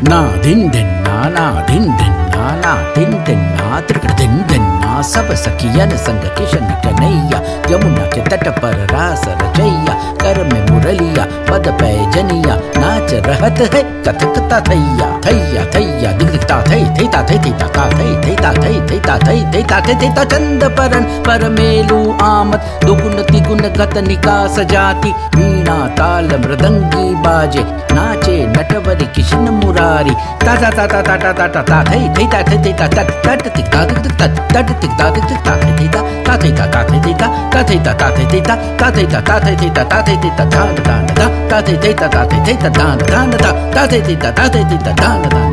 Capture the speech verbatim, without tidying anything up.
ना धिन धिन्ना ना धिन धिन्ना ना धिन धिन्ना त्रिकड़ धिन धिन्ना सब सखियन संग किशन कन्हैया यमुना के तट पर रास रचैया कर में मुरलिया पद पैजनिया नाच रहत है कथक थैया थैया थैया दिग दिगता थै थैता थै थैता ता थै थैता थै थैता थै थैता थै थैता चंद परन पर मेलू आमद दुगुन तिगुन गत निकास जाति वीणा ताल मृदंगी बाजे नाचे नटवरी किशन मुरारी ता ता ता ता ता ता ता ता थै थैता थै थैता तट तट तिगता दिग दिग तट तट तिगता दिग दिग ता थैता ता थैता ता थैता ता थैता ता थैता ता थैता ता थैता ता थैता ता धान धान ता ता थैता ता थैता धान धान ता ता थैता ता थैता धान धान